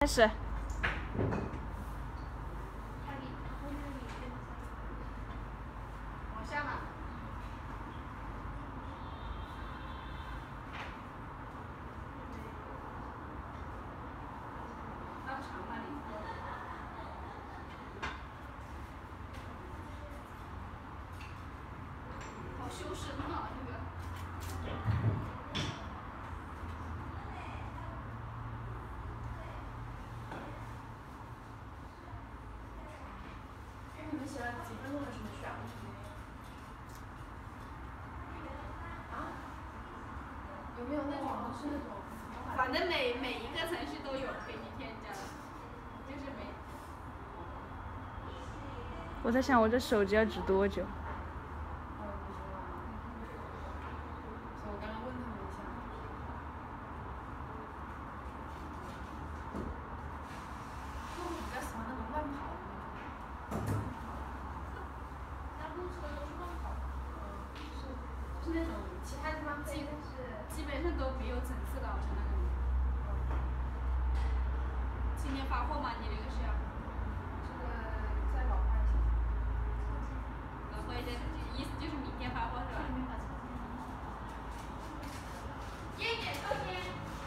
开始。 往下吧。拉长那里。好修身啊，这个。你们写了几分钟的程序啊？有没有那种是那种？反正每一个程序都有给你添加的，就是每。 我在想，我这手机要指多久？ 我刚刚问他们一下。我比较喜欢那种慢跑的。那路车都是慢跑的。是那种其他地方基本上都没有整色的，好像那个。今年发货吗？你那个是？这个再老化一些。老化一些，意思就是明天发货是吧？夜点秋天。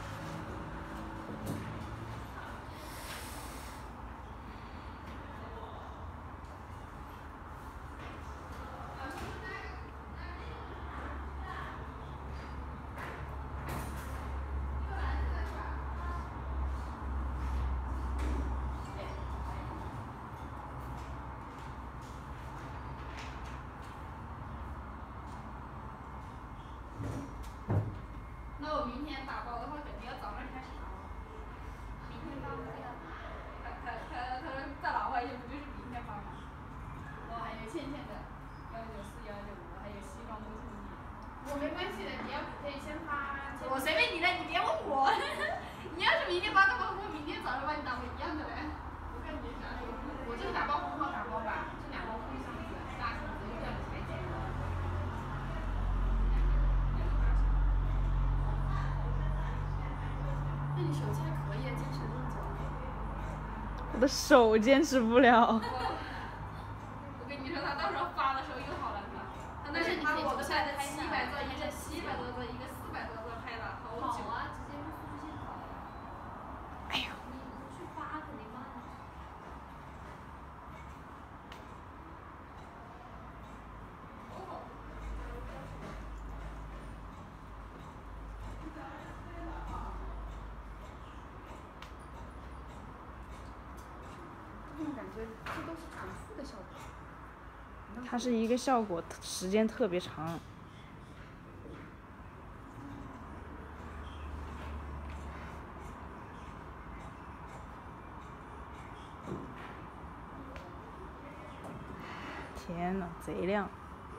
那我明天打包的话，肯定要早上开始打包。明天发不了。他再老化一些，不就是明天发吗？然后还有倩倩的194、195，还有西装都是明天。我没关系的，你要可以先发。我随便你的，你别问我。你要是明天发的话，我明天早上把你打包一样的嘞。我感觉啥？我这个打包很好打包吧，这2包空箱子，大箱子又这样裁剪的。那你手机还可以，坚持这么久。 我的手坚持不了。 我跟你说，他到时候发的时候又好难看。他那是他我的拍的700多，一个700多个，一个400多个，拍了好久。好啊，直接用速度线跑呀。 哎呦。 你不去发肯定慢啊。感觉这都是重复的效果。 它是一个效果，时间特别长。天呐，贼亮！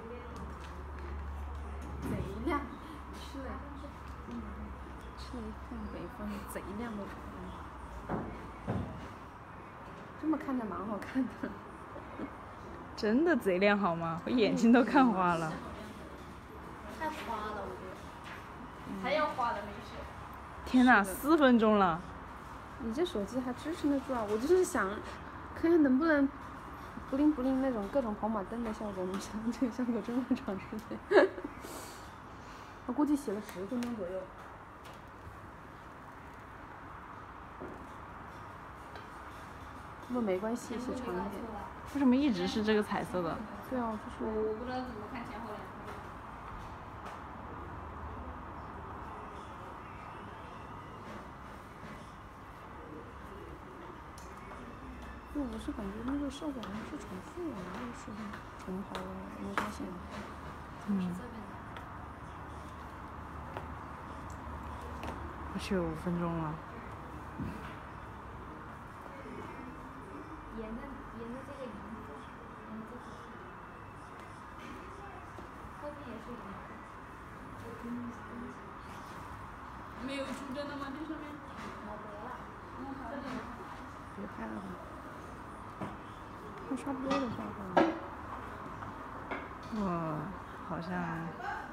贼亮，吃了一片北方贼亮的午饭。这么看着蛮好看的。 真的贼亮好吗？我眼睛都看花了。 太花了，我觉得。还要花的没事。 天哪，4分钟了。 你这手机还支撑得住啊？我就是想，看看能不能不灵不灵那种各种跑马灯的效果，没想到这个效果这么长时间。我估计写了10分钟左右。不过没关系，写长一点。 为什么一直是这个彩色的？ 对啊，就是。我不知道怎么看前后两个。我是感觉那个效果好像是重复的，那个时候重跑了，没发现。 我去5分钟了。 沿着这个银色，沿着这个，后面也是银色。 没有出针的吗？这上面？ 没得了。 这里。 别拍了吧。它差不多的画法。 我好像。